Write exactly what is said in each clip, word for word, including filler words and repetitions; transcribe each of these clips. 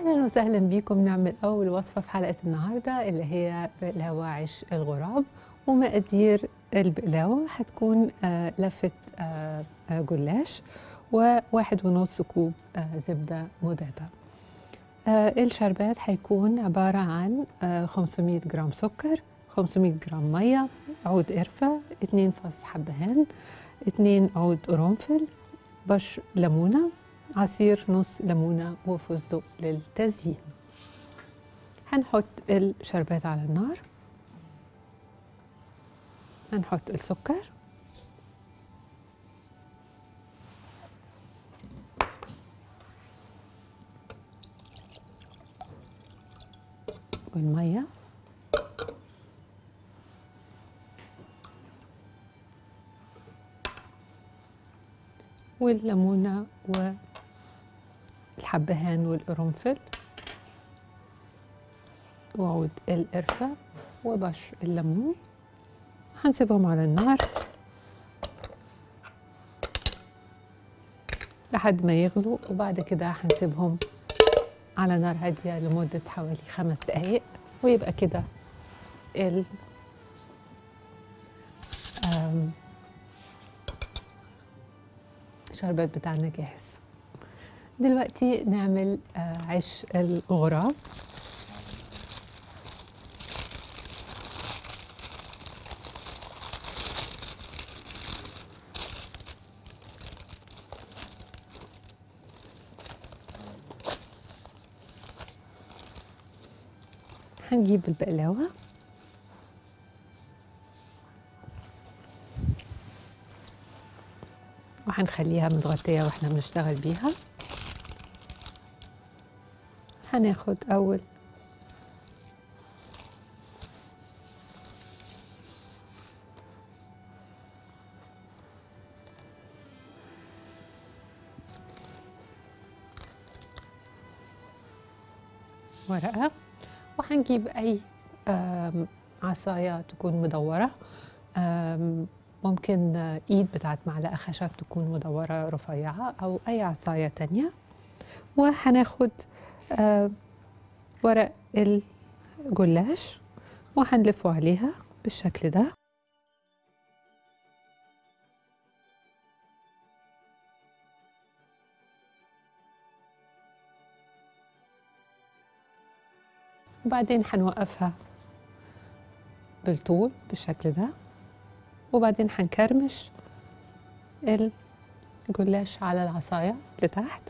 أهلا وسهلا بيكم. نعمل أول وصفة في حلقة النهاردة اللي هي بقلاوة عيش الغراب. ومقادير البقلاوة هتكون آه لفة آه آه جلاش وواحد ونص كوب آه زبدة مذابة. آه الشربات هيكون عبارة عن آه خمسمية جرام سكر، خمسمية جرام مية، عود قرفة، اتنين فص حبهان، اتنين عود قرنفل، بشر ليمونة، عصير نص ليمونة وفستق للتزيين. هنحط الشربات على النار، هنحط السكر والمية والليمونة والحبهان والقرنفل وعود القرفة وبشر الليمون. هنسيبهم على النار لحد ما يغلوا، وبعد كده هنسيبهم على نار هادية لمدة حوالي خمس دقايق، ويبقى كده ال الشربات بتاعنا جاهز. دلوقتي نعمل عيش الغراب. هنجيب البقلاوة وهنخليها متغطية واحنا بنشتغل بيها. هناخد أول ورقة، وهنجيب أي عصاية تكون مدورة، ممكن إيد بتاعت معلقة خشب تكون مدورة رفيعة أو أي عصاية تانية، وهناخد ورق الجلاش وهنلفه عليها بالشكل ده. وبعدين هنوقفها بالطول بالشكل ده، وبعدين هنكرمش الجلاش على العصاية لتحت.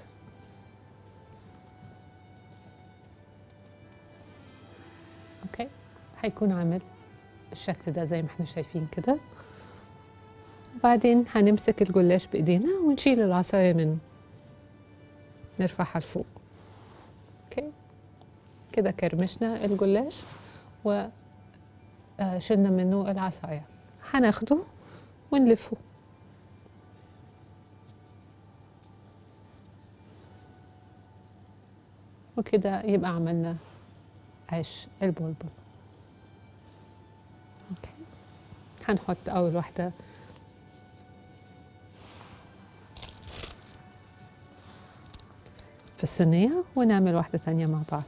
اوكي، هيكون عامل الشكل ده زي ما احنا شايفين كده. وبعدين هنمسك الجلاش بايدينا ونشيل العصاية منه، نرفعها لفوق. اوكي كده كرمشنا الجلاش وشلنا منه العصاية. هناخده ونلفه وكده يبقى عملنا عيش البلبل. اوكي، هنحط اول واحدة في الصينية ونعمل واحدة تانية مع بعض.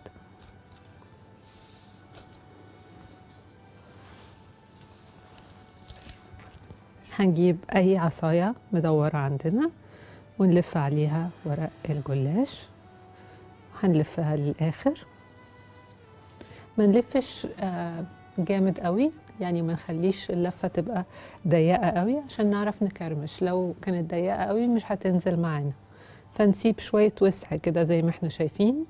هنجيب أي عصاية مدورة عندنا ونلف عليها ورق الجلاش، هنلفها للآخر. ما نلفش جامد قوي، يعني ما نخليش اللفة تبقى ضيقة قوي عشان نعرف نكرمش. لو كانت ضيقة قوي مش هتنزل معانا، فنسيب شوية وسع كده زي ما احنا شايفين،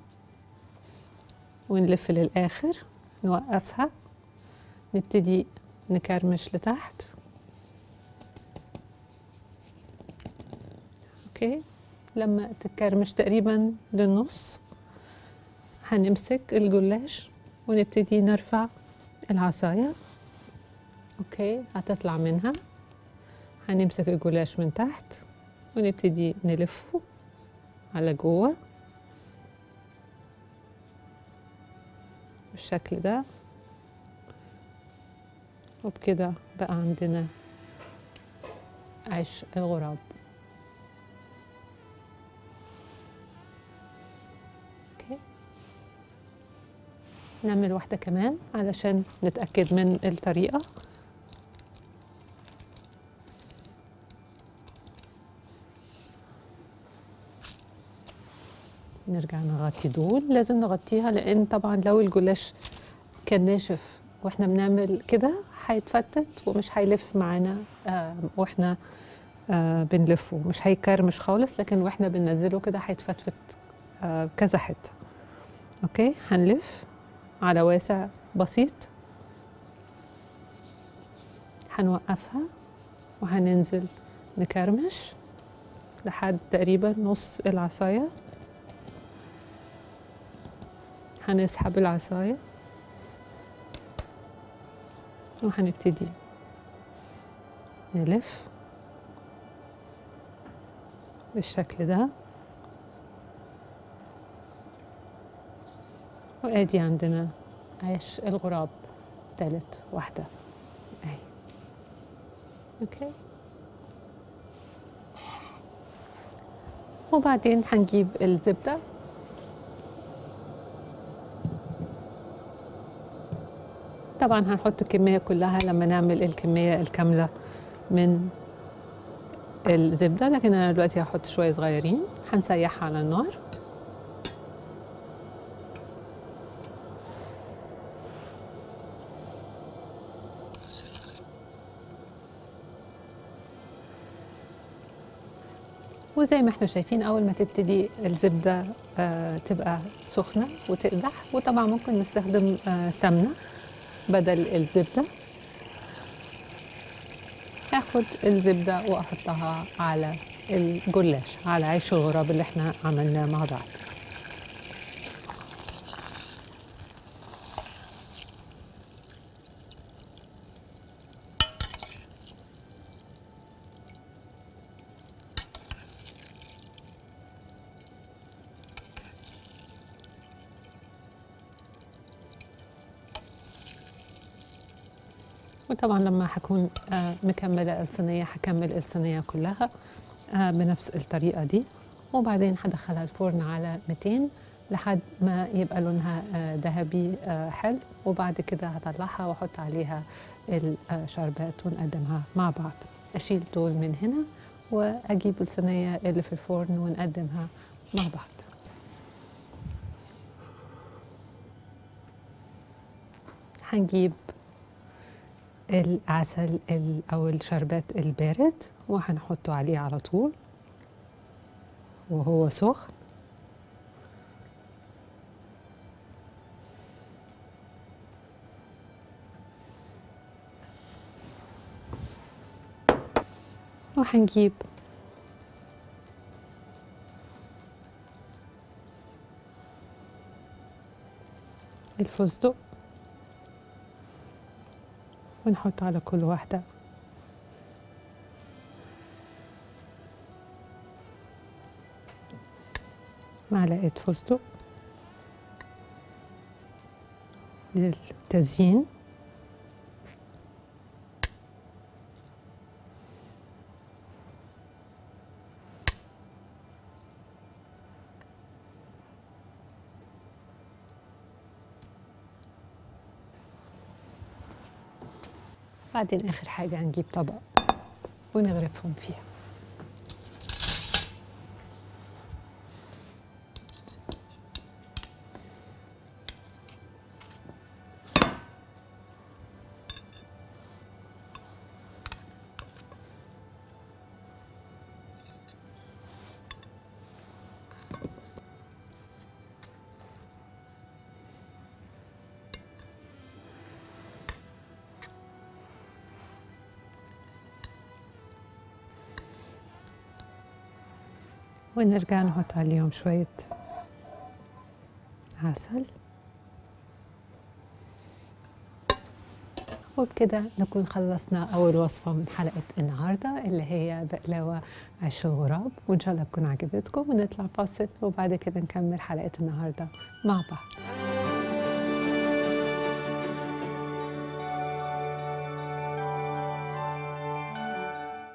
ونلف للآخر، نوقفها، نبتدي نكرمش لتحت. اوكي، لما تكرمش تقريبا للنص هنمسك الجلاش ونبتدي نرفع العصاية. اوكي، هتطلع منها، هنمسك الجلاش من تحت ونبتدي نلفه على جوه بالشكل ده، وبكده بقى عندنا عيش الغراب. اوكي، نعمل واحدة كمان علشان نتأكد من الطريقة. نرجع نغطي دول، لازم نغطيها لأن طبعا لو الجلاش كان ناشف واحنا بنعمل كده هيتفتت ومش هيلف معانا آه واحنا آه بنلفه، مش هيكرمش خالص، لكن واحنا بننزله كده هيتفتفت آه كذا حتة. اوكي، هنلف على واسع بسيط، هنوقفها وهننزل نكرمش لحد تقريبا نص العصاية. هنسحب العصاية وهنبتدي نلف بالشكل ده، وادي عندنا عيش الغراب تالت واحدة اهي. اوكي، وبعدين هنجيب الزبدة طبعا هنحط الكمية كلها لما نعمل الكمية الكاملة من الزبدة، لكن أنا دلوقتي هحط شوية صغيرين. هنسيحها على النار وزي ما احنا شايفين أول ما تبتدي الزبدة آه تبقى سخنة وتقدح، وطبعا ممكن نستخدم آه سمنة بدل الزبدة. هاخد الزبدة وأحطها على الجلاش، على عيش الغراب اللي احنا عملناه مع بعض. وطبعا لما هكون آه مكملة الصينية هكمل الصينية كلها آه بنفس الطريقة دي، وبعدين هدخلها الفرن على مئتين لحد ما يبقى لونها آه ذهبي آه حلو، وبعد كده هطلعها واحط عليها الشربات ونقدمها مع بعض. اشيل دول من هنا واجيب الصينية اللي في الفرن ونقدمها مع بعض. هنجيب العسل أو الشربات البارد وهنحطه عليه على طول وهو سخن، وهنجيب الفستق ونحط على كل واحدة معلقة فستق للتزيين. بعدين آخر حاجة هنجيب طبق ونغرفهم فيها. ونرجع نحط عليهم شوية عسل، وبكده نكون خلصنا أول وصفة من حلقة النهاردة اللي هي بقلاوة عيش الغراب، وإن شاء الله تكون عجبتكم. ونطلع فاصل وبعد كده نكمل حلقة النهاردة مع بعض.